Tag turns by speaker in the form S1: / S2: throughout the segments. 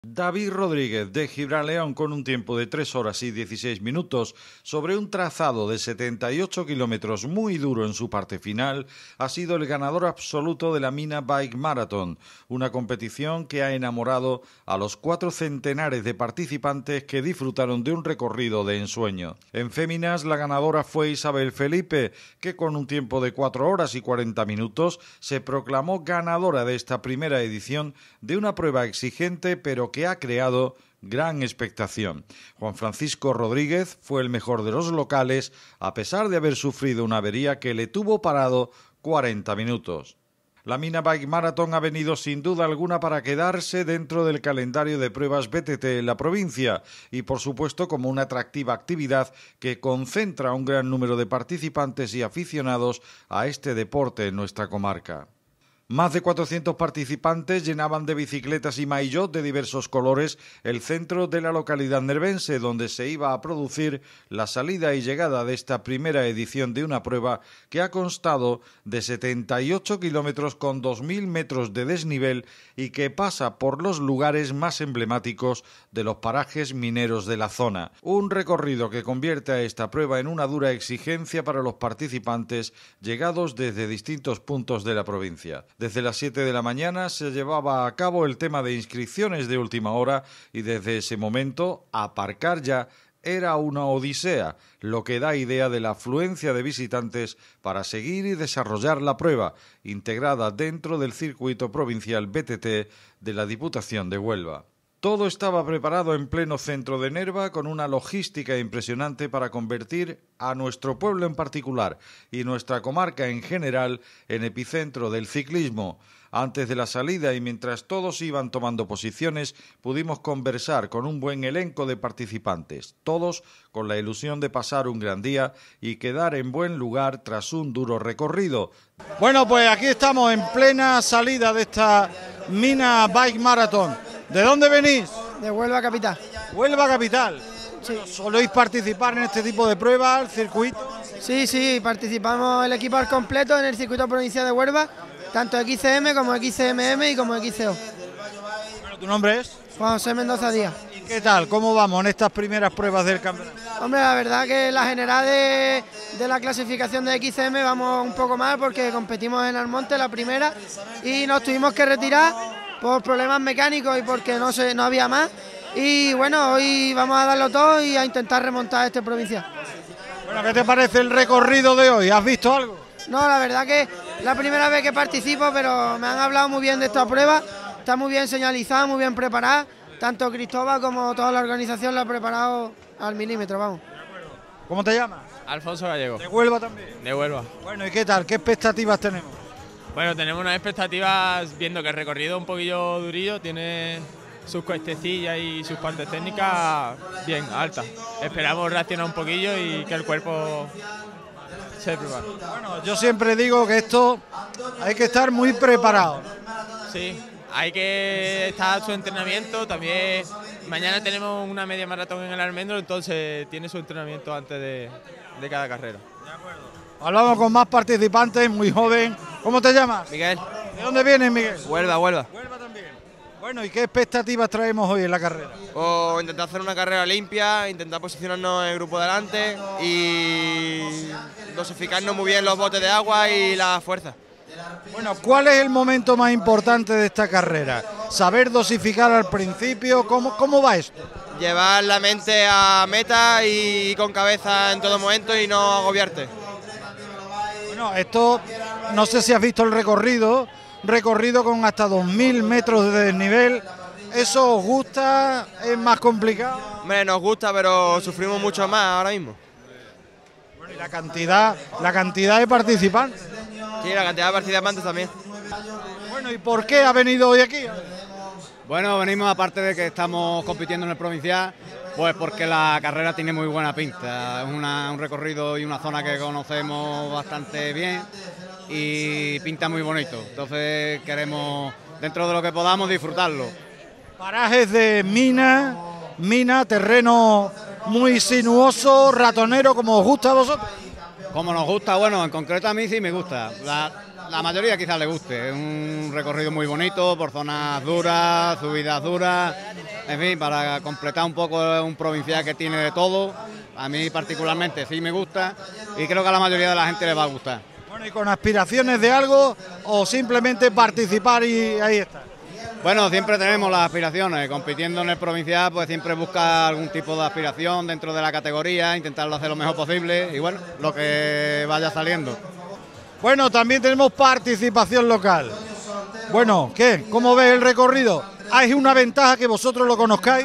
S1: David Rodríguez de Gibraleón con un tiempo de 3 horas y 16 minutos sobre un trazado de 78 kilómetros muy duro en su parte final, ha sido el ganador absoluto de la Mina Bike Marathon, una competición que ha enamorado a los 4 centenares de participantes que disfrutaron de un recorrido de ensueño. En féminas, la ganadora fue Isabel Felipe, que con un tiempo de 4 horas y 40 minutos se proclamó ganadora de esta primera edición de una prueba exigente pero que ha creado gran expectación. Juan Francisco Rodríguez fue el mejor de los locales, a pesar de haber sufrido una avería que le tuvo parado 40 minutos. La Mina Bike Marathon ha venido sin duda alguna para quedarse dentro del calendario de pruebas BTT en la provincia y por supuesto como una atractiva actividad que concentra a un gran número de participantes y aficionados a este deporte en nuestra comarca. Más de 400 participantes llenaban de bicicletas y maillot de diversos colores el centro de la localidad nervense, donde se iba a producir la salida y llegada de esta primera edición de una prueba que ha constado de 78 kilómetros con 2.000 metros de desnivel y que pasa por los lugares más emblemáticos de los parajes mineros de la zona. Un recorrido que convierte a esta prueba en una dura exigencia para los participantes llegados desde distintos puntos de la provincia. Desde las 7 de la mañana se llevaba a cabo el tema de inscripciones de última hora y desde ese momento aparcar ya era una odisea, lo que da idea de la afluencia de visitantes para seguir y desarrollar la prueba, integrada dentro del circuito provincial BTT de la Diputación de Huelva. Todo estaba preparado en pleno centro de Nerva con una logística impresionante para convertir a nuestro pueblo en particular y nuestra comarca en general en epicentro del ciclismo. Antes de la salida y mientras todos iban tomando posiciones, pudimos conversar con un buen elenco de participantes, todos con la ilusión de pasar un gran día y quedar en buen lugar tras un duro recorrido. Bueno, pues aquí estamos en plena salida de esta Mina Bike Marathon. ¿De dónde venís?
S2: De Huelva capital.
S1: Huelva capital.
S2: Sí.
S1: ¿Soléis participar en este tipo de pruebas, el circuito?
S2: Sí, participamos el equipo al completo en el circuito provincial de Huelva, tanto XCM como XCMM y como XCO.
S1: Bueno, ¿tu nombre es?
S2: Juan José Mendoza Díaz.
S1: ¿Y qué tal? ¿Cómo vamos en estas primeras pruebas del campeonato?
S2: Hombre, la verdad que la general de la clasificación de XCM vamos un poco mal porque competimos en Almonte la primera y nos tuvimos que retirar por problemas mecánicos y porque no había más. Y bueno, hoy vamos a darlo todo y a intentar remontar este provincial.
S1: Bueno, ¿qué te parece el recorrido de hoy? ¿Has visto algo?
S2: No, la verdad que es la primera vez que participo, pero me han hablado muy bien de esta prueba. Está muy bien señalizada, muy bien preparada. Tanto Cristóbal como toda la organización la ha preparado al milímetro, vamos.
S1: ¿Cómo te llamas?
S3: Alfonso Gallego.
S1: ¿De Huelva también?
S3: De Huelva.
S1: Bueno, ¿y qué tal? ¿Qué expectativas tenemos?
S3: Bueno, tenemos unas expectativas viendo que el recorrido es un poquillo durillo, tiene sus cuestecillas y sus partes técnicas bien altas. Esperamos reaccionar un poquillo y que el cuerpo se prepare.
S1: Bueno, yo siempre digo que esto hay que estar muy preparado.
S3: Sí, hay que estar a su entrenamiento. También mañana tenemos una media maratón en el Almendro, entonces tiene su entrenamiento antes de cada carrera.
S1: De acuerdo. Hablamos con más participantes, muy joven. ¿Cómo te llamas?
S4: Miguel.
S1: ¿De dónde vienes, Miguel?
S4: Huelva.
S1: Huelva también. Bueno, ¿y qué expectativas traemos hoy en la carrera?
S4: O intentar hacer una carrera limpia, intentar posicionarnos en el grupo delante y dosificarnos muy bien los botes de agua y la fuerza.
S1: Bueno, ¿cuál es el momento más importante de esta carrera? ¿Saber dosificar al principio? ¿Cómo va esto?
S4: Llevar la mente a meta y con cabeza en todo momento y no agobiarte.
S1: Bueno, esto, no sé si has visto el recorrido con hasta 2.000 metros de desnivel. ¿Eso os gusta? ¿Es más complicado?
S4: Hombre, nos gusta, pero sufrimos mucho más ahora mismo.
S1: Bueno, y la cantidad de participantes.
S4: Sí, la cantidad de participantes también.
S1: Bueno, ¿y por qué ha venido hoy aquí?
S5: Bueno, venimos aparte de que estamos compitiendo en el provincial, pues porque la carrera tiene muy buena pinta. Es un recorrido y una zona que conocemos bastante bien y pinta muy bonito. Entonces queremos, dentro de lo que podamos, disfrutarlo.
S1: Parajes de mina, terreno muy sinuoso, ratonero, como os gusta a vosotros.
S5: Como nos gusta, bueno, en concreto a mí sí me gusta. la mayoría quizás le guste. Es un recorrido muy bonito, por zonas duras, subidas duras, en fin, para completar un poco un provincial que tiene de todo. A mí particularmente sí me gusta y creo que a la mayoría de la gente les va a gustar.
S1: Bueno, ¿y con aspiraciones de algo o simplemente participar y ahí está?
S5: Bueno, siempre tenemos las aspiraciones, compitiendo en el provincial pues siempre busca algún tipo de aspiración dentro de la categoría, intentarlo hacer lo mejor posible y bueno, lo que vaya saliendo.
S1: Bueno, también tenemos participación local. Bueno, ¿qué? ¿Cómo ves el recorrido? ¿Hay una ventaja que vosotros lo conozcáis?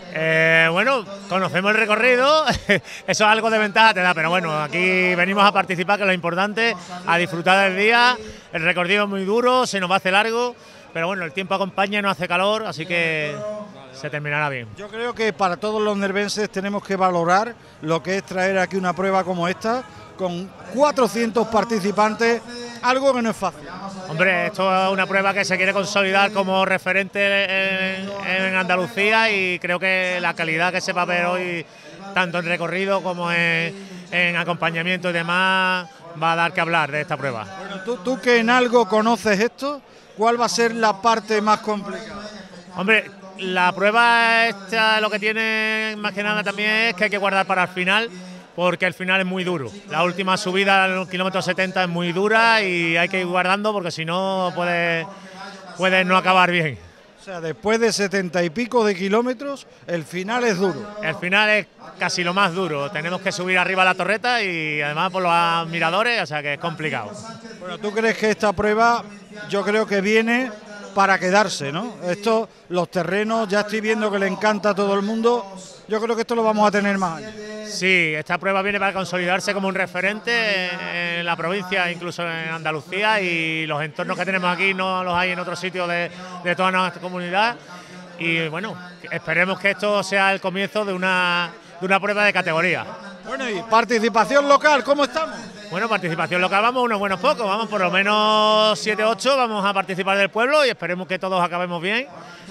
S6: Bueno, conocemos el recorrido, eso es algo de ventaja te da, pero bueno, aquí venimos a participar, que es lo importante, a disfrutar del día. El recorrido es muy duro, se nos va a hacer largo, pero bueno, el tiempo acompaña, no hace calor, así que se terminará bien.
S1: Yo creo que para todos los nervenses tenemos que valorar lo que es traer aquí una prueba como esta, con 400 participantes, algo que no es fácil.
S6: Hombre, esto es una prueba que se quiere consolidar como referente en Andalucía y creo que la calidad que se va a ver hoy, tanto en recorrido como en acompañamiento y demás, va a dar que hablar de esta prueba.
S1: Bueno, tú que en algo conoces esto, ¿cuál va a ser la parte más complicada?
S6: Hombre, la prueba esta lo que tiene más que nada también es que hay que guardar para el final, porque el final es muy duro. La última subida al kilómetro 70 es muy dura y hay que ir guardando porque si no puede no acabar bien.
S1: O sea, después de 70 y pico de kilómetros, el final es duro.
S6: El final es casi lo más duro. Tenemos que subir arriba a la torreta y además por los miradores, o sea que es complicado.
S1: Bueno, ¿tú crees que esta prueba, yo creo que viene para quedarse, ¿no? Esto, los terrenos, ya estoy viendo que le encanta a todo el mundo. Yo creo que esto lo vamos a tener más años.
S6: Sí, esta prueba viene para consolidarse como un referente en la provincia, incluso en Andalucía, y los entornos que tenemos aquí no los hay en otros sitios de toda nuestra comunidad. Y bueno, esperemos que esto sea el comienzo de una prueba de categoría.
S1: Bueno, y participación local, ¿cómo estamos?
S6: Bueno, participación local, vamos unos buenos pocos, vamos por lo menos 7 o 8, vamos a participar del pueblo y esperemos que todos acabemos bien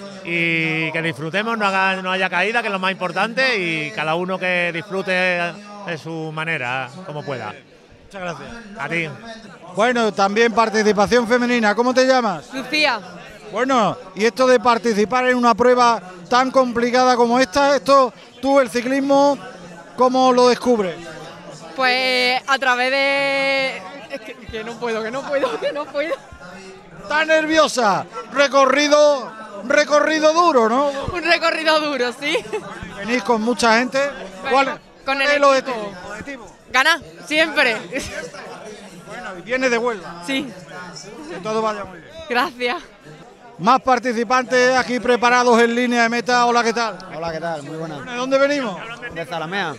S6: y que disfrutemos, no haya caída, que es lo más importante, y cada uno que disfrute de su manera, como pueda.
S1: Muchas gracias.
S6: A ti.
S1: Bueno, también participación femenina, ¿cómo te llamas?
S7: Lucía.
S1: Bueno, y esto de participar en una prueba tan complicada como esta, tú el ciclismo, ¿cómo lo descubres?
S7: Pues a través de... Es que no puedo.
S1: ¡Está nerviosa! Recorrido duro, ¿no?
S7: Un recorrido duro, sí.
S1: Venís con mucha gente.
S7: Con
S1: es
S7: el
S1: objetivo?
S7: Ganar, siempre.
S1: Bueno, y viene de Huelva.
S7: Sí.
S1: Que todo vaya muy bien.
S7: Gracias.
S1: Más participantes aquí preparados en línea de meta. Hola, ¿qué tal?
S8: Hola, ¿qué tal? Muy buena.
S1: ¿De dónde venimos?
S8: De Zalamea.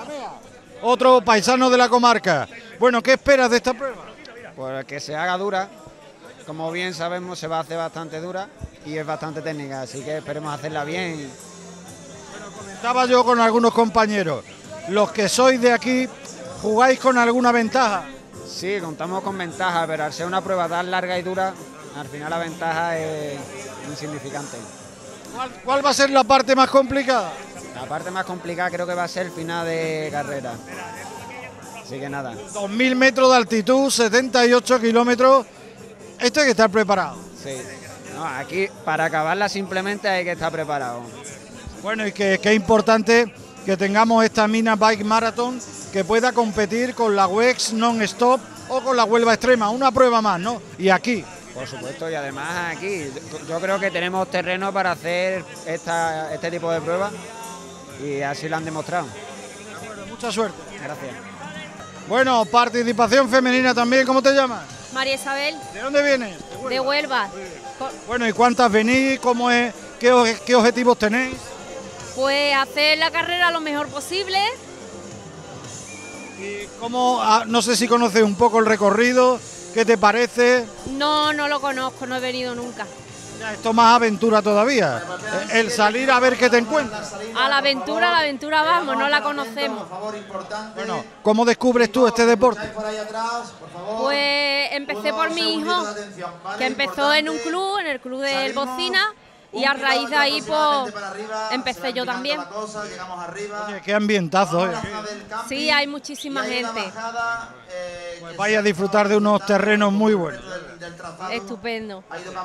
S1: Otro paisano de la comarca. Bueno, ¿qué esperas de esta prueba?
S8: Pues que se haga dura. Como bien sabemos, se va a hacer bastante dura y es bastante técnica, así que esperemos hacerla bien.
S1: Estaba yo con algunos compañeros. Los que sois de aquí, ¿jugáis con alguna ventaja?
S8: Sí, contamos con ventaja, pero al ser una prueba tan larga y dura, al final la ventaja es insignificante.
S1: ¿Cuál va a ser la parte más complicada?
S8: La parte más complicada creo que va a ser el final de carrera. Así que nada.
S1: 2000 metros de altitud, 78 kilómetros. Esto hay que estar preparado.
S8: Sí. No, aquí para acabarla simplemente hay que estar preparado.
S1: Bueno, y que es importante que tengamos esta Mina Bike Marathon que pueda competir con la WEX Non-Stop o con la Huelva Extrema. Una prueba más, ¿no? Y aquí.
S8: Por supuesto, y además aquí yo creo que tenemos terreno para hacer este tipo de pruebas y así lo han demostrado.
S1: Bueno, mucha suerte.
S8: Gracias.
S1: Bueno, participación femenina también, ¿cómo te llamas?
S9: María Isabel.
S1: ¿De dónde vienes?
S9: De Huelva.
S1: Bueno, ¿y cuántas venís? ¿Cómo es? ¿Qué objetivos tenéis?
S9: Pues hacer la carrera lo mejor posible.
S1: ¿Y cómo? No sé si conoces un poco el recorrido, ¿qué te parece?
S9: No lo conozco, no he venido nunca.
S1: Ya, esto más aventura todavía, el salir a ver qué te encuentras.
S9: A la aventura vamos, no la conocemos.
S1: Bueno, ¿cómo descubres tú este deporte?
S9: Pues empecé por mi hijo, que empezó en un club, en el club del Bocina, y a raíz de ahí pues empecé yo también.
S1: Oye, qué ambientazo hoy aquí.
S9: Sí, hay muchísima gente.
S1: Pues vaya a disfrutar de unos terrenos muy buenos.
S9: Estupendo.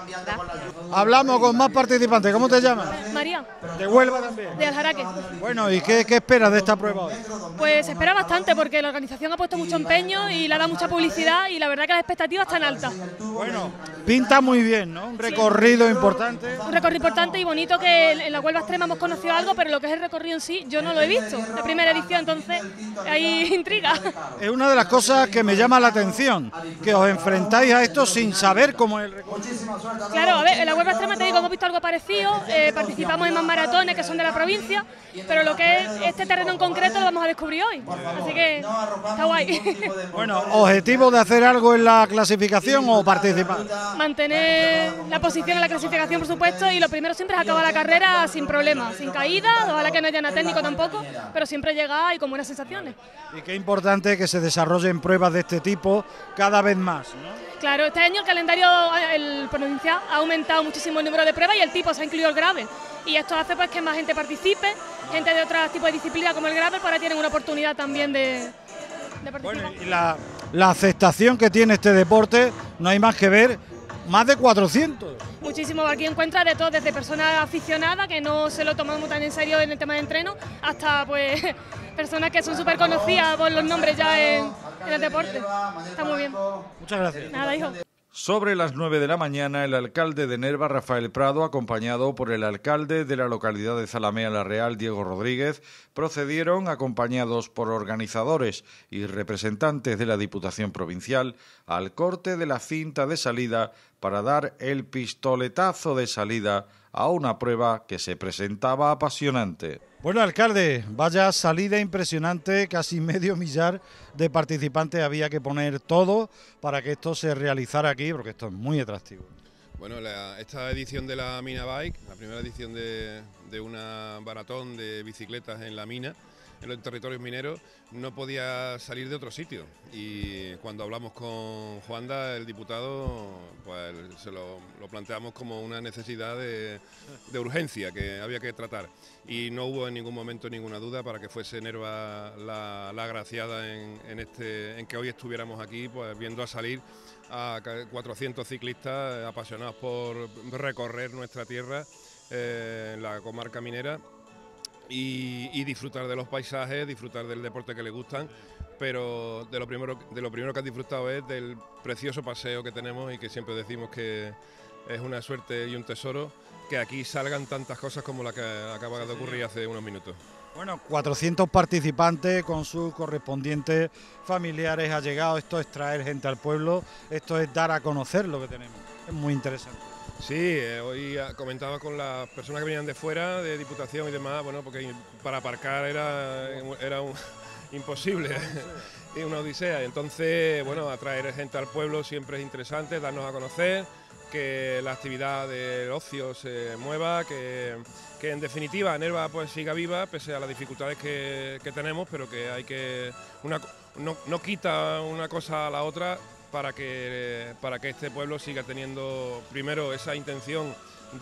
S1: Hablamos con más participantes. ¿Cómo te llamas?
S10: María,
S1: De Huelva también.
S10: de Aljaraque.
S1: Bueno, ¿y qué esperas de esta prueba hoy?
S10: Pues se espera bastante porque la organización ha puesto mucho empeño y le ha dado mucha publicidad y la verdad que las expectativas están altas.
S1: Bueno, pinta muy bien, ¿no? Un recorrido importante.
S10: Un recorrido importante y bonito que en la Huelva Extrema hemos conocido algo, pero lo que es el recorrido en sí yo no lo he visto. La primera edición, entonces hay intriga.
S1: Es una de las cosas que me llama la atención, que os enfrentáis a esto sin saber cómo es el recorrido.
S10: Claro, a ver, en la Huelva Extrema te digo, hemos visto algo parecido, participamos en más maratones que son de la provincia, pero lo que es este terreno en concreto lo vamos a descubrir hoy, así que está guay.
S1: Bueno, ¿objetivo de hacer algo en la clasificación o participar?
S10: Mantener la posición en la clasificación, por supuesto, y lo primero siempre es acabar la carrera sin problemas, sin caídas, ojalá que no haya nada técnico tampoco, pero siempre llegar y con buenas sensaciones.
S1: Y qué importante que se desarrollen pruebas de este tipo cada vez más, ¿no?
S10: Claro, este año el calendario el provincial ha aumentado muchísimo el número de pruebas y el tipo se ha incluido el gravel. Y esto hace pues que más gente participe, gente de otros tipos de disciplinas como el gravel, pues ahora tienen una oportunidad también de participar.
S1: Bueno, y la aceptación que tiene este deporte, no hay más que ver, más de 400.
S10: Muchísimo, aquí encuentras de todo, desde personas aficionadas que no se lo toman tan en serio en el tema de entreno, hasta pues personas que son súper conocidas por los nombres ya en el deporte. Está muy bien.
S1: Muchas gracias.
S10: Nada, hijo.
S1: Sobre las 9 de la mañana, el alcalde de Nerva, Rafael Prado, acompañado por el alcalde de la localidad de Zalamea la Real, Diego Rodríguez, procedieron, acompañados por organizadores y representantes de la Diputación Provincial, al corte de la cinta de salida para dar el pistoletazo de salida a una prueba que se presentaba apasionante. Bueno, alcalde, vaya salida impresionante, casi medio millar de participantes, había que poner todo para que esto se realizara aquí, porque esto es muy atractivo.
S11: Bueno, esta edición de la Mina Bike, la primera edición de una maratón de bicicletas en la mina, en los territorios mineros, no podía salir de otro sitio. Y cuando hablamos con Juanda, el diputado, pues se lo planteamos como una necesidad de urgencia que había que tratar. Y no hubo en ningún momento ninguna duda para que fuese Nerva la agraciada en que hoy estuviéramos aquí, pues viendo a salir a 400 ciclistas apasionados por recorrer nuestra tierra, en la comarca minera, y disfrutar de los paisajes, disfrutar del deporte que les gustan, pero de lo primero que han disfrutado es del precioso paseo que tenemos y que siempre decimos que es una suerte y un tesoro que aquí salgan tantas cosas como la que acaba de ocurrir hace unos minutos.
S1: Bueno, 400 participantes con sus correspondientes familiares ha llegado. Esto es traer gente al pueblo, esto es dar a conocer lo que tenemos. Es muy interesante.
S11: Sí, hoy comentaba con las personas que venían de fuera, de Diputación y demás, bueno, porque para aparcar era imposible, es una odisea. Entonces, bueno, atraer gente al pueblo siempre es interesante, darnos a conocer, que la actividad del ocio se mueva, que en definitiva Nerva pues siga viva pese a las dificultades que tenemos, pero que hay que no quita una cosa a la otra para que este pueblo siga teniendo primero esa intención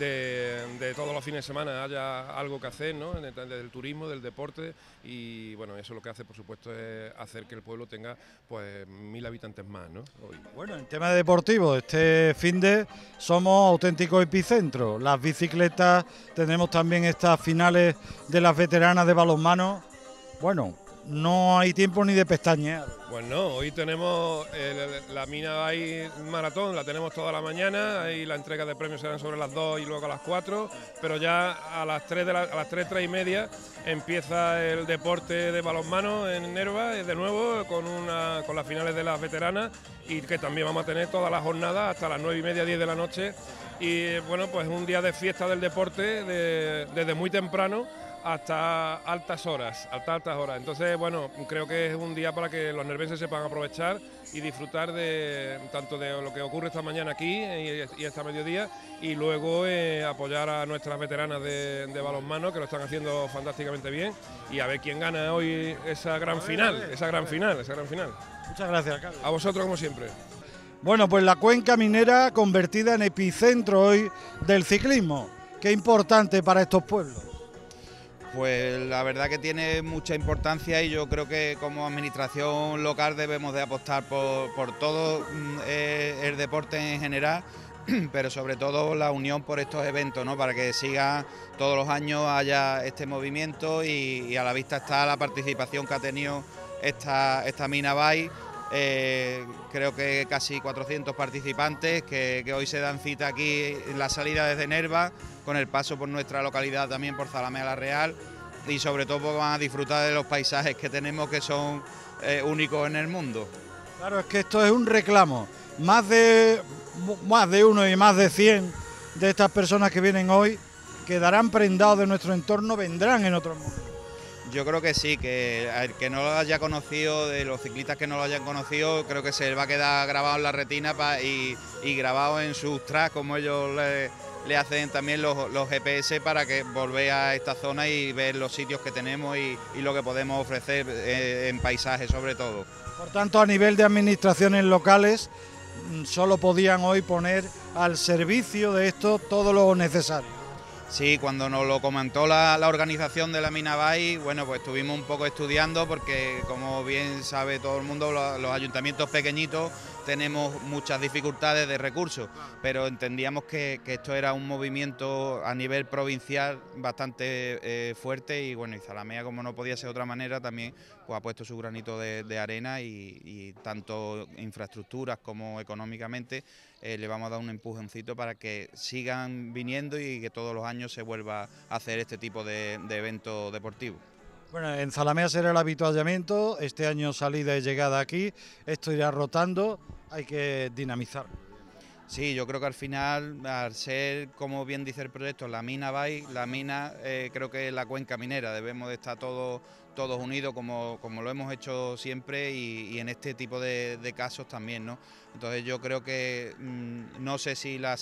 S11: de todos los fines de semana haya algo que hacer, ¿no? Del turismo, del deporte, y bueno, eso lo que hace, por supuesto, es hacer que el pueblo tenga pues 1000 habitantes más, ¿no? Hoy.
S1: Bueno, en tema deportivo, este finde somos auténticos epicentro. Las bicicletas, tenemos también estas finales de las veteranas de balonmano. Bueno, no hay tiempo ni de pestañear.
S11: Bueno, hoy tenemos la Mina Bike Maratón, la tenemos toda la mañana, y la entrega de premios serán sobre las 2 y luego a las 4, pero ya a las 3 y media empieza el deporte de balonmano en Nerva, de nuevo con las finales de las veteranas, y que también vamos a tener toda la jornada hasta las 9 y media, 10 de la noche, y bueno, pues un día de fiesta del deporte desde muy temprano hasta altas horas. Entonces, bueno, creo que es un día para que los nervenses sepan aprovechar y disfrutar tanto de lo que ocurre esta mañana aquí y esta mediodía, y luego apoyar a nuestras veteranas de balonmano, que lo están haciendo fantásticamente bien, y a ver quién gana hoy esa gran final.
S1: Muchas gracias, alcalde.
S11: A vosotros, como siempre.
S1: Bueno, pues la cuenca minera convertida en epicentro hoy del ciclismo. qué importante para estos pueblos.
S12: Pues la verdad que tiene mucha importancia y yo creo que como administración local debemos de apostar por todo el deporte en general, pero sobre todo la unión por estos eventos, ¿no? Para que siga todos los años haya este movimiento y a la vista está la participación que ha tenido esta Mina Bike. Creo que casi 400 participantes que hoy se dan cita aquí en la salida desde Nerva, con el paso por nuestra localidad también por Zalamea la Real, y sobre todo van a disfrutar de los paisajes que tenemos, que son únicos en el mundo.
S1: Claro, es que esto es un reclamo. Más de uno y más de 100 de estas personas que vienen hoy quedarán prendados de nuestro entorno, vendrán en otros mundos.
S12: Yo creo que sí, que el que no lo haya conocido, de los ciclistas que no lo hayan conocido, creo que se va a quedar grabado en la retina y grabado en sus tracks, como ellos le hacen también los GPS, para que volver a esta zona y ver los sitios que tenemos y lo que podemos ofrecer en paisajes sobre todo.
S1: Por tanto, a nivel de administraciones locales, solo podían hoy poner al servicio de esto todo lo necesario.
S12: Sí, cuando nos lo comentó la organización de la Mina Bike, bueno, pues estuvimos un poco estudiando porque, como bien sabe todo el mundo, los ayuntamientos pequeñitos tenemos muchas dificultades de recursos, pero entendíamos que esto era un movimiento a nivel provincial bastante fuerte y bueno, y Zalamea, como no podía ser de otra manera, también pues ha puesto su granito de arena y tanto infraestructuras como económicamente le vamos a dar un empujoncito para que sigan viniendo y que todos los años se vuelva a hacer este tipo de eventos deportivos.
S1: Bueno, en Zalamea será el habituallamiento, este año salida y llegada aquí, esto irá rotando, hay que dinamizar.
S12: Sí, yo creo que al final, al ser, como bien dice el proyecto, la Mina Bike, la mina creo que es la cuenca minera, debemos de estar todos unidos como lo hemos hecho siempre y en este tipo de casos también, ¿no? Entonces yo creo que no sé si el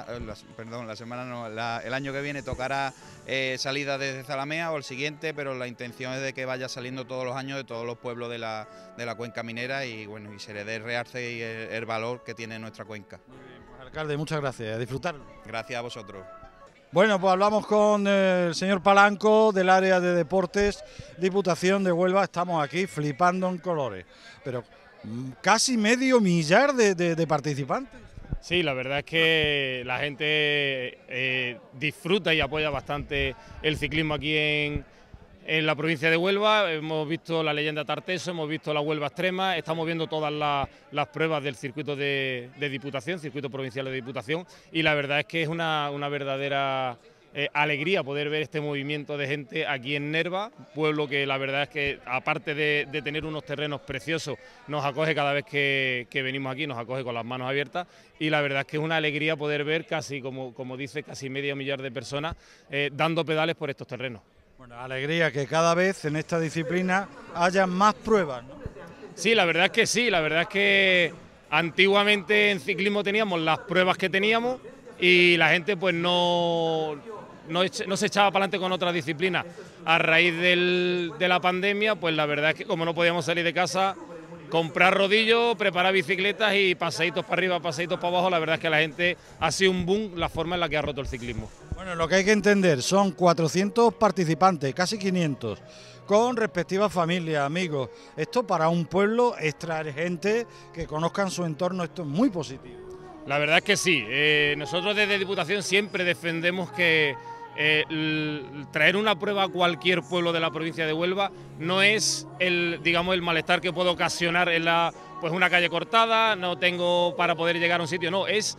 S12: año que viene tocará salida desde Zalamea o el siguiente, pero la intención es de que vaya saliendo todos los años de todos los pueblos de la cuenca minera y bueno, y se le dé realce y el valor que tiene nuestra cuenca.
S1: Muy bien, pues, alcalde, muchas gracias, a disfrutarlo.
S12: Gracias a vosotros.
S1: Bueno, pues hablamos con el señor Palanco del área de deportes, Diputación de Huelva. Estamos aquí flipando en colores, pero casi medio millar de participantes.
S13: Sí, la verdad es que la gente disfruta y apoya bastante el ciclismo aquí en la provincia de Huelva. Hemos visto la leyenda Tarteso, hemos visto la Huelva Extrema, estamos viendo todas las pruebas del circuito de Diputación, circuito provincial de Diputación, y la verdad es que es una verdadera alegría poder ver este movimiento de gente aquí en Nerva, pueblo que la verdad es que, aparte de tener unos terrenos preciosos, nos acoge cada vez que venimos aquí, nos acoge con las manos abiertas, y la verdad es que es una alegría poder ver casi, como dice, casi medio millar de personas dando pedales por estos terrenos.
S1: Bueno, alegría que cada vez en esta disciplina haya más pruebas, ¿no?
S13: Sí, la verdad es que sí, la verdad es que antiguamente en ciclismo teníamos las pruebas que teníamos y la gente pues no se echaba para adelante con otras disciplinas. A raíz de la pandemia, pues la verdad es que como no podíamos salir de casa, comprar rodillos, preparar bicicletas y paseitos para arriba, paseitos para abajo, la verdad es que la gente ha sido un boom la forma en la que ha roto el ciclismo.
S1: Bueno, lo que hay que entender son 400 participantes, casi 500, con respectivas familias, amigos. Esto para un pueblo es traer gente que conozcan su entorno, esto es muy positivo.
S13: La verdad es que sí, nosotros desde Diputación siempre defendemos que traer una prueba a cualquier pueblo de la provincia de Huelva no es el malestar que puede ocasionar en una calle cortada, no tengo para poder llegar a un sitio, no, es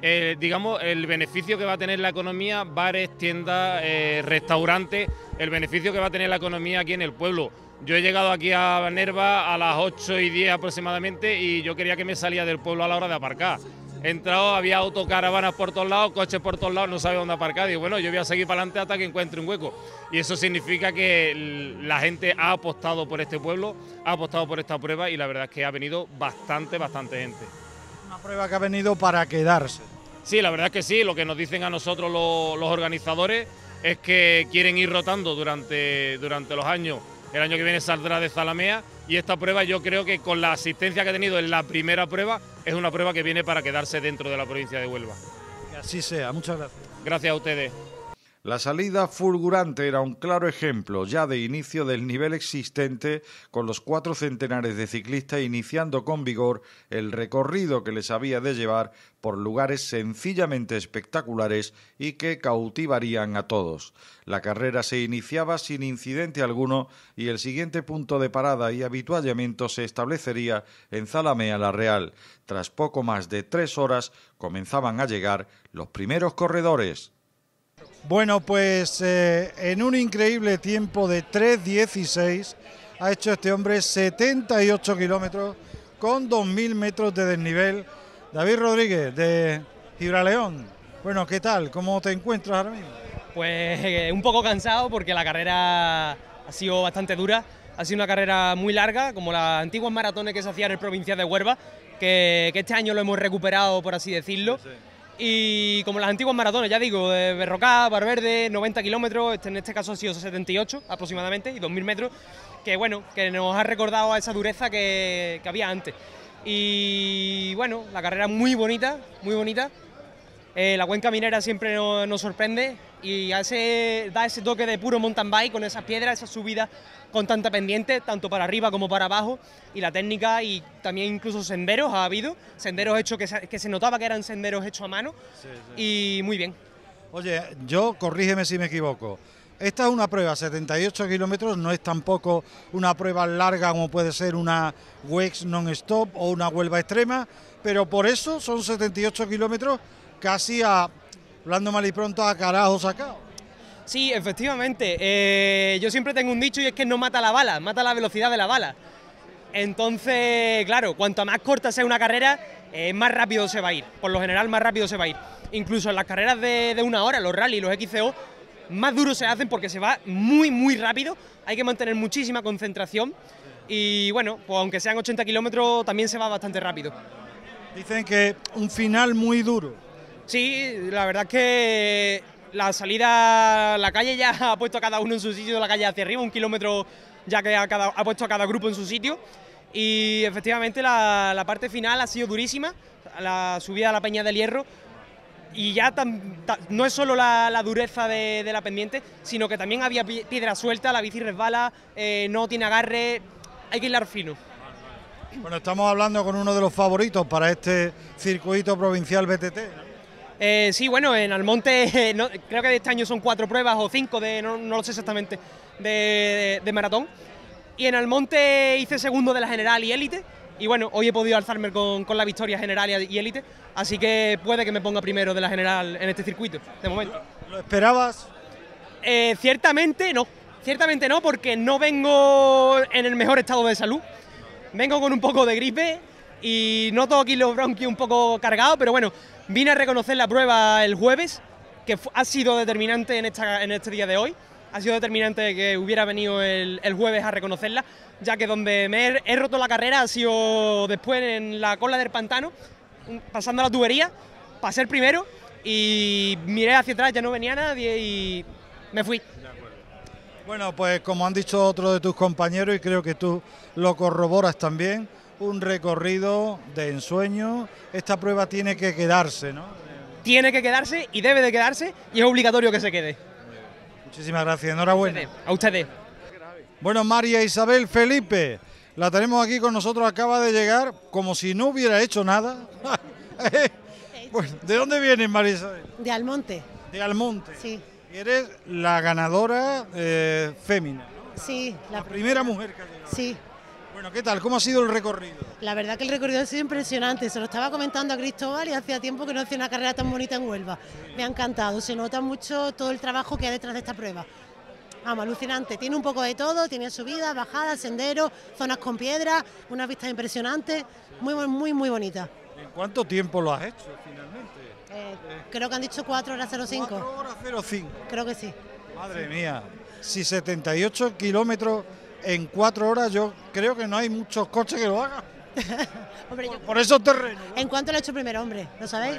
S13: el beneficio que va a tener la economía, bares, tiendas, restaurantes, el beneficio que va a tener la economía aquí en el pueblo. Yo he llegado aquí a Nerva a las 8:10 aproximadamente y yo quería que me salía del pueblo a la hora de aparcar. He entrado, había autocaravanas por todos lados, coches por todos lados, no sabía dónde aparcar. Digo, bueno, yo voy a seguir para adelante hasta que encuentre un hueco. Y eso significa que la gente ha apostado por este pueblo, ha apostado por esta prueba y la verdad es que ha venido bastante gente.
S1: Una prueba que ha venido para quedarse.
S13: Sí, la verdad es que sí, lo que nos dicen a nosotros los organizadores es que quieren ir rotando durante los años. El año que viene saldrá de Zalamea y esta prueba yo creo que con la asistencia que ha tenido en la primera prueba es una prueba que viene para quedarse dentro de la provincia de Huelva.
S1: Que así sea, muchas gracias.
S13: Gracias a ustedes.
S1: La salida fulgurante era un claro ejemplo ya de inicio del nivel existente, con los 4 centenares de ciclistas iniciando con vigor el recorrido que les había de llevar por lugares sencillamente espectaculares y que cautivarían a todos. La carrera se iniciaba sin incidente alguno y el siguiente punto de parada y habituallamiento se establecería en Zalamea la Real. Tras poco más de 3 horas comenzaban a llegar los primeros corredores.
S14: Bueno, pues en un increíble tiempo de 3:16 ha hecho este hombre 78 kilómetros con 2.000 metros de desnivel. David Rodríguez, de Gibraleón. Bueno, ¿qué tal? ¿Cómo te encuentras ahora mismo?
S15: Pues un poco cansado porque la carrera ha sido bastante dura. Ha sido una carrera muy larga, como las antiguas maratones que se hacían en el Provincial de Huelva, que este año lo hemos recuperado, por así decirlo. Sí. Y como las antiguas maratones, ya digo, de Berrocá, Barverde, 90 kilómetros, en este caso ha sido 78 aproximadamente, y 2.000 metros, que bueno, que nos ha recordado a esa dureza que había antes. Y bueno, la carrera muy bonita, muy bonita. La cuenca minera siempre nos sorprende y da ese toque de puro mountain bike con esas piedras, esas subidas con tanta pendiente, tanto para arriba como para abajo, y la técnica, y también incluso senderos ha habido, senderos hechos que se notaba que eran senderos hechos a mano, y muy bien.
S14: Oye, corrígeme si me equivoco, esta es una prueba, 78 kilómetros, no es tampoco una prueba larga como puede ser una WEX non-stop o una Huelva Extrema, pero por eso son 78 kilómetros casi hablando mal y pronto, a carajo sacado.
S15: Sí, efectivamente. Yo siempre tengo un dicho y es que no mata la bala, mata la velocidad de la bala. Entonces, claro, cuanto más corta sea una carrera, más rápido se va a ir. Por lo general, más rápido se va a ir. Incluso en las carreras de 1 hora, los rally, los XCO, más duros se hacen porque se va muy, muy rápido. Hay que mantener muchísima concentración. Y bueno, pues aunque sean 80 kilómetros, también se va bastante rápido.
S14: Dicen que un final muy duro.
S15: Sí, la verdad es que la salida, la calle ya ha puesto a cada uno en su sitio de la calle hacia arriba, 1 kilómetro ya que ha puesto a cada grupo en su sitio, y efectivamente la parte final ha sido durísima, la subida a la Peña del Hierro, y ya no es solo la dureza de la pendiente, sino que también había piedra suelta, la bici resbala, no tiene agarre, hay que hilar fino.
S14: Bueno, estamos hablando con uno de los favoritos para este circuito provincial BTT, ¿no?
S15: Sí, bueno, en Almonte creo que este año son 4 pruebas o 5, no lo sé exactamente, de maratón. Y en Almonte hice segundo de la general y élite. Y bueno, hoy he podido alzarme con la victoria general y élite. Así que puede que me ponga primero de la general en este circuito, de momento.
S14: ¿Lo esperabas?
S15: Ciertamente no, porque no vengo en el mejor estado de salud. Vengo con un poco de gripe y noto aquí los bronquios un poco cargados, pero bueno, vine a reconocer la prueba el jueves, que ha sido determinante en este día de hoy. Ha sido determinante que hubiera venido el jueves a reconocerla, ya que donde me he roto la carrera ha sido después en la cola del pantano, pasando la tubería, pasé el primero y miré hacia atrás, ya no venía nadie y me fui.
S14: Bueno, pues como han dicho otros de tus compañeros, y creo que tú lo corroboras también, un recorrido de ensueño. Esta prueba tiene que quedarse, ¿no?
S15: Tiene que quedarse y debe de quedarse, y es obligatorio que se quede.
S14: Muchísimas gracias, enhorabuena.
S15: A ustedes.
S14: Bueno, María Isabel Felipe, la tenemos aquí con nosotros, acaba de llegar como si no hubiera hecho nada. Bueno, ¿de dónde vienes, María Isabel?
S16: De Almonte.
S14: De Almonte.
S16: Sí.
S14: Y eres la ganadora fémina, ¿no?
S16: Sí.
S14: La primera mujer que ha llegado.
S16: Sí.
S14: Bueno, ¿qué tal? ¿Cómo ha sido el recorrido?
S16: La verdad que el recorrido ha sido impresionante. Se lo estaba comentando a Cristóbal y hacía tiempo que no hacía una carrera tan bonita en Huelva. Me ha encantado. Se nota mucho todo el trabajo que hay detrás de esta prueba. Vamos, alucinante. Tiene un poco de todo. Tiene subidas, bajadas, senderos, zonas con piedras, unas vistas impresionantes. Muy bonita.
S14: ¿En cuánto tiempo lo has hecho finalmente?
S16: Creo que han dicho 4 horas 05.
S14: 4 horas 05.
S16: Creo que sí.
S14: Madre mía. Si 78 kilómetros en 4 horas, yo creo que no hay muchos coches que lo hagan.
S16: Hombre,
S14: por esos terrenos, ¿no?
S16: ¿En cuánto lo ha hecho primero, hombre? ¿Lo sabéis?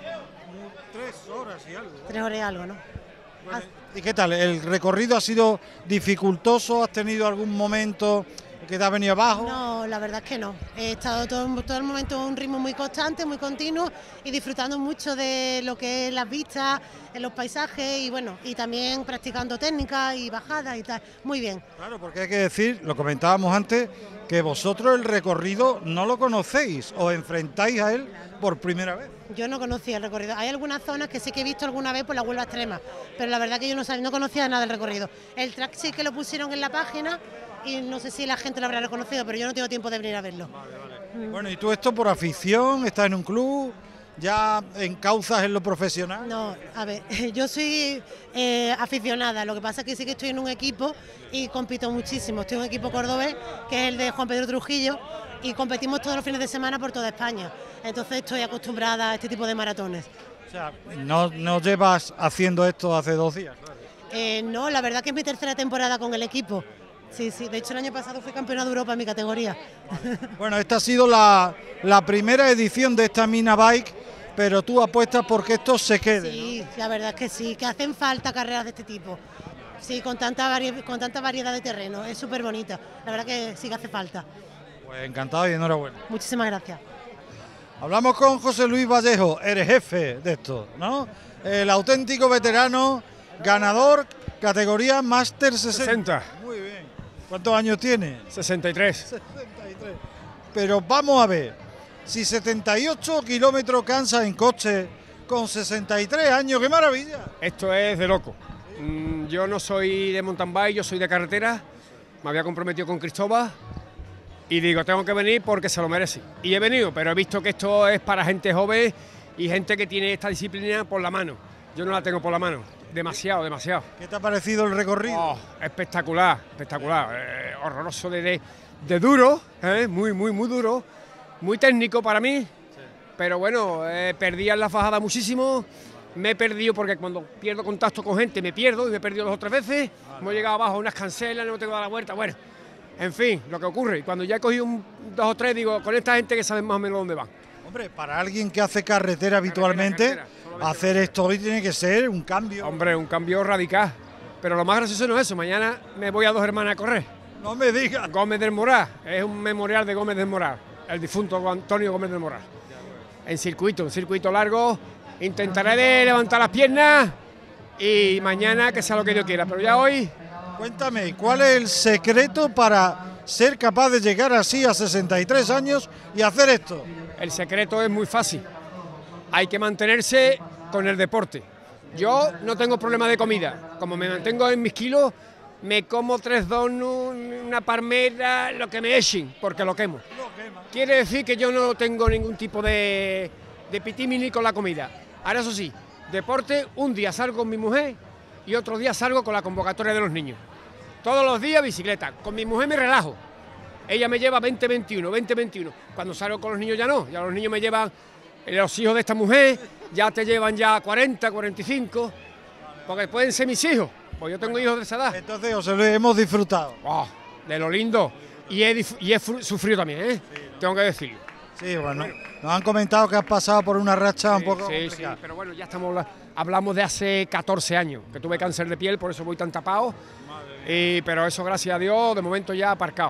S14: 3 horas y algo.
S16: 3 horas y algo, ¿no?
S14: Bueno, ¿y qué tal? ¿El recorrido ha sido dificultoso? ¿Has tenido algún momento ¿Que te ha venido abajo?
S16: No, la verdad es que no. He estado todo el momento a un ritmo muy constante, muy continuo y disfrutando mucho de lo que es las vistas, en los paisajes y bueno, y también practicando técnicas y bajadas y tal. Muy bien.
S14: Claro, porque hay que decir, lo comentábamos antes, que vosotros el recorrido no lo conocéis, os enfrentáis a él por primera vez.
S16: Yo no conocía el recorrido. Hay algunas zonas que sí que he visto alguna vez por la Huelva Extrema, pero la verdad que yo no conocía nada del recorrido. El track sí que lo pusieron en la página y no sé si la gente lo habrá reconocido, pero yo no tengo tiempo de venir a verlo.
S14: Bueno, ¿y tú esto por afición? ¿Estás en un club? ¿Ya encauzas en lo profesional?
S16: No, a ver, yo soy aficionada, lo que pasa es que sí que estoy en un equipo y compito muchísimo. Estoy en un equipo cordobés, que es el de Juan Pedro Trujillo, y competimos todos los fines de semana por toda España. Entonces estoy acostumbrada a este tipo de maratones.
S14: O sea, no llevas haciendo esto hace 2 días.
S16: No, la verdad que es mi tercera temporada con el equipo. Sí, de hecho el año pasado fui campeona de Europa en mi categoría.
S14: Bueno, esta ha sido la primera edición de esta Mina Bike, pero tú apuestas porque esto se quede.
S16: Sí, ¿no? La verdad es que sí, que hacen falta carreras de este tipo. Sí, con tanta variedad de terreno, es súper bonita. La verdad que sí que hace falta.
S14: Pues encantado y enhorabuena.
S16: Muchísimas gracias.
S14: Hablamos con José Luis Vallejo, eres jefe de esto, ¿no? El auténtico veterano, ganador, categoría Máster 60. Muy bien. ¿Cuántos años tiene?
S17: 63.
S14: 63. Pero vamos a ver, si 78 kilómetros cansa en coche con 63 años, ¡qué maravilla!
S17: Esto es de loco. Yo no soy de mountain bike, yo soy de carretera. Me había comprometido con Cristóbal y digo, tengo que venir porque se lo merece. Y he venido, pero he visto que esto es para gente joven y gente que tiene esta disciplina por la mano. Yo no la tengo por la mano. Demasiado.
S14: ¿Qué te ha parecido el recorrido?
S17: Oh, espectacular. Horroroso de duro, muy duro, muy técnico para mí. Pero bueno, perdí en la fajada muchísimo. Me he perdido porque cuando pierdo contacto con gente me pierdo y me he perdido 2 o 3 veces. Hemos llegado abajo a unas cancelas, no tengo que dar la vuelta. Bueno, en fin, lo que ocurre. Y cuando ya he cogido 2 o 3, digo, con esta gente que saben más o menos dónde van.
S14: Hombre, para alguien que hace carretera habitualmente, hacer esto hoy tiene que ser un cambio.
S17: Hombre, un cambio radical. Pero lo más gracioso no es eso. Mañana me voy a 2 Hermanas a correr.
S14: No me digas.
S17: Gómez del Moral. Es un memorial de Gómez del Moral. El difunto Antonio Gómez del Moral. En circuito, un circuito largo. Intentaré de levantar las piernas y mañana que sea lo que yo quiera. Pero ya hoy...
S14: Cuéntame, ¿cuál es el secreto para ser capaz de llegar así a 63 años y hacer esto?
S17: El secreto es muy fácil. Hay que mantenerse con el deporte. Yo no tengo problema de comida. Como me mantengo en mis kilos, me como 3 donuts, una palmera, lo que me echen, porque lo quemo. Quiere decir que yo no tengo ningún tipo de pitimini con la comida. Ahora eso sí, deporte, un día salgo con mi mujer y otro día salgo con la convocatoria de los niños. Todos los días bicicleta. Con mi mujer me relajo. Ella me lleva 20-21. Cuando salgo con los niños ya no. Ya los niños me llevan, los hijos de esta mujer ya te llevan ya 40, 45, porque pueden ser mis hijos. Pues yo tengo hijos de esa edad.
S14: Entonces, José Luis, hemos disfrutado.
S17: Oh, de lo lindo. Y he sufrido también, ¿eh? Sí. Tengo que decirlo.
S14: Sí, bueno, nos han comentado que has pasado por una racha un poco complicada.
S17: Sí, pero bueno, ya hablamos de hace 14 años, que tuve cáncer de piel, por eso voy tan tapado. Pero eso, gracias a Dios, de momento ya aparcado.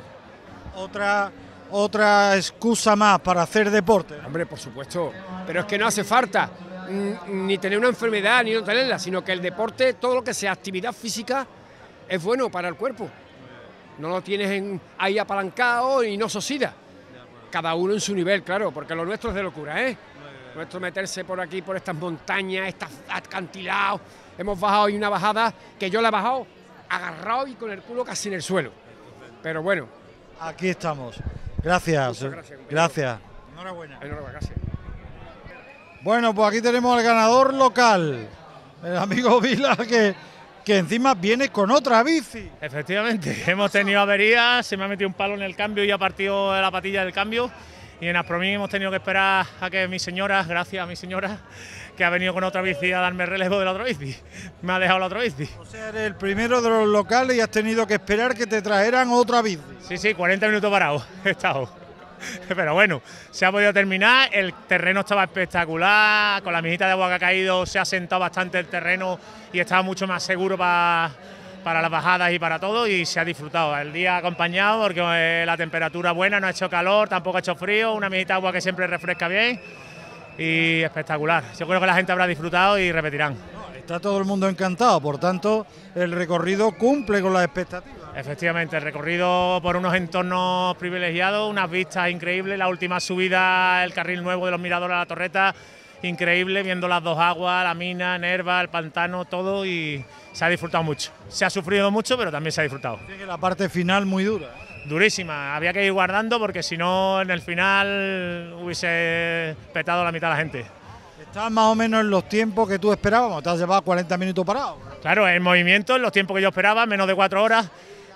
S14: Otra excusa más para hacer deporte, ¿no?
S17: Hombre, por supuesto, pero es que no hace falta ni tener una enfermedad, ni no tenerla, sino que el deporte, todo lo que sea actividad física, es bueno para el cuerpo. No lo tienes ahí apalancado y no se oxida. Cada uno en su nivel, claro, porque lo nuestro es de locura, ¿eh? Nuestro meterse por aquí, por estas montañas, estos acantilados. Hemos bajado hoy una bajada que yo la he bajado agarrado y con el culo casi en el suelo. Pero bueno.
S14: Aquí estamos. Gracias. Gracias.
S17: Enhorabuena. Gracias.
S14: Bueno, pues aquí tenemos al ganador local, el amigo Vila, que encima viene con otra bici.
S6: Efectivamente, hemos tenido averías, se me ha metido un palo en el cambio y ha partido la patilla del cambio. Y en Aspromín hemos tenido que esperar a que mi señora, gracias a mi señora, que ha venido con otra bici a darme relevo de la otra bici. Me ha dejado la otra bici.
S14: O sea, eres el primero de los locales y has tenido que esperar que te trajeran otra bici.
S6: Sí, 40 minutos parado he estado. Pero bueno, se ha podido terminar, el terreno estaba espectacular, con la mijita de agua que ha caído se ha sentado bastante el terreno y estaba mucho más seguro para para las bajadas y para todo, y se ha disfrutado. El día acompañado porque la temperatura buena, no ha hecho calor, tampoco ha hecho frío, una mijita de agua que siempre refresca bien y espectacular. Yo creo que la gente habrá disfrutado y repetirán.
S14: Está todo el mundo encantado, por tanto el recorrido cumple con las expectativas.
S6: Efectivamente, el recorrido por unos entornos privilegiados, unas vistas increíbles, la última subida, el carril nuevo de los miradores a la Torreta, increíble, viendo las dos aguas, la mina, Nerva, el pantano, todo, y se ha disfrutado mucho. Se ha sufrido mucho, pero también se ha disfrutado.
S14: Tiene la parte final muy dura.
S6: Durísima, había que ir guardando porque si no en el final hubiese petado la mitad de la gente.
S14: ¿Estás más o menos en los tiempos que tú esperabas? ¿Te has llevado 40 minutos parado?
S6: Claro, en movimiento, en los tiempos que yo esperaba, menos de 4 horas,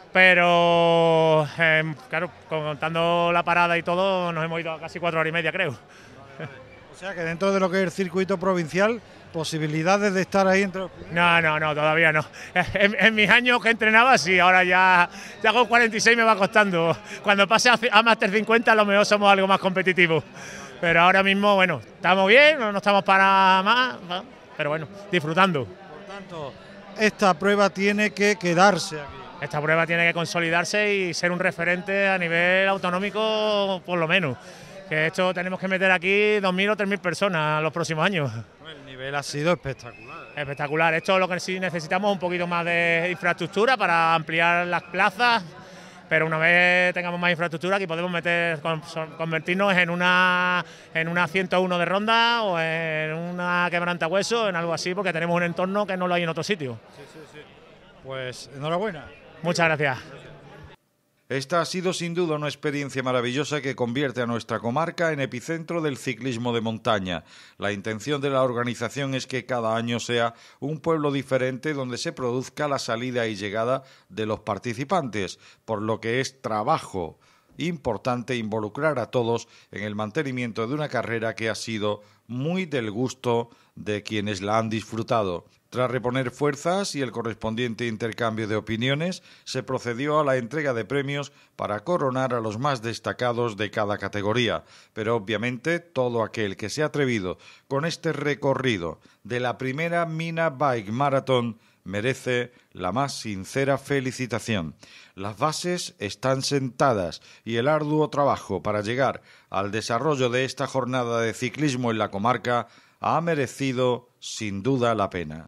S6: pero claro, contando la parada y todo, nos hemos ido a casi 4 horas y media, creo.
S14: O sea que dentro de lo que es el circuito provincial, posibilidades de estar ahí entre los...
S6: No, todavía no. En mis años que entrenaba, sí, ahora ya con 46 me va costando. Cuando pase a Master 50 a lo mejor somos algo más competitivos. Pero ahora mismo, bueno, estamos bien, no estamos para más, pero bueno, disfrutando.
S14: Por tanto, esta prueba tiene que quedarse aquí.
S6: Esta prueba tiene que consolidarse y ser un referente a nivel autonómico, por lo menos. Que esto tenemos que meter aquí 2.000 o 3.000 personas los próximos años.
S14: El nivel ha sido espectacular.
S6: Espectacular. Esto es lo que sí necesitamos, un poquito más de infraestructura para ampliar las plazas. Pero una vez tengamos más infraestructura, aquí podemos convertirnos en una 101 de ronda o en una quebrantahueso, en algo así, porque tenemos un entorno que no lo hay en otro sitio.
S14: Sí. Pues enhorabuena.
S6: Muchas gracias.
S1: Esta ha sido sin duda una experiencia maravillosa que convierte a nuestra comarca en epicentro del ciclismo de montaña. La intención de la organización es que cada año sea un pueblo diferente donde se produzca la salida y llegada de los participantes, por lo que es trabajo importante involucrar a todos en el mantenimiento de una carrera que ha sido muy del gusto de quienes la han disfrutado. Tras reponer fuerzas y el correspondiente intercambio de opiniones, se procedió a la entrega de premios para coronar a los más destacados de cada categoría. Pero obviamente todo aquel que se ha atrevido con este recorrido de la primera Mina Bike Marathon merece la más sincera felicitación. Las bases están sentadas y el arduo trabajo para llegar al desarrollo de esta jornada de ciclismo en la comarca ha merecido sin duda la pena.